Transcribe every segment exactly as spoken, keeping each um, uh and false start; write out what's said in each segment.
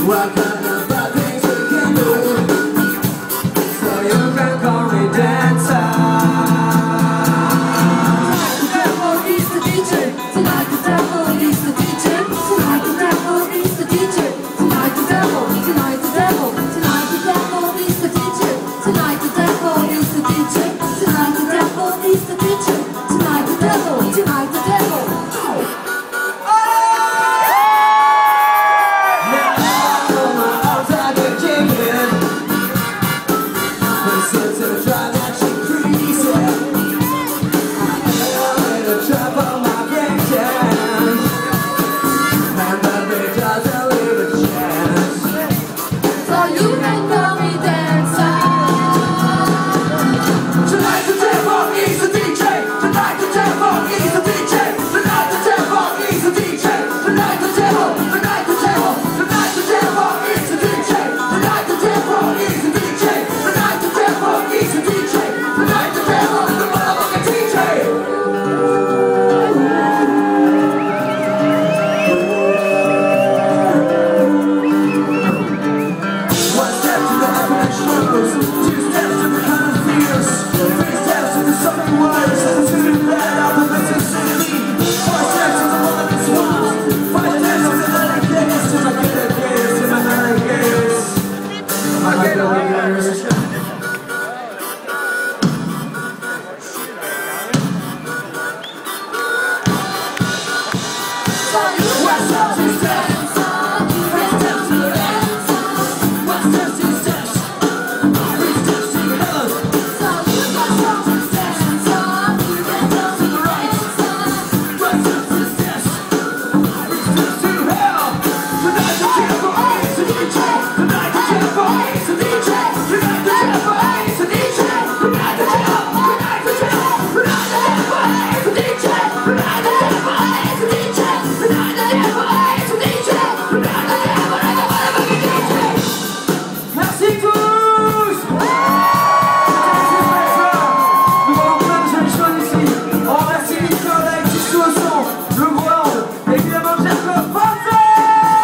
What kind of bad things we can do? So you can call me dancer. Tonight the devil is the D J. Tonight the devil is the D J. Tonight the devil, tonight the devil, tonight the devil is the D J. Tonight the devil is the D J. Tonight the devil is the D J. Tonight the devil, tonight the devil.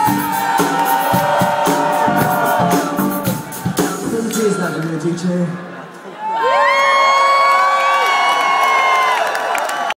D J.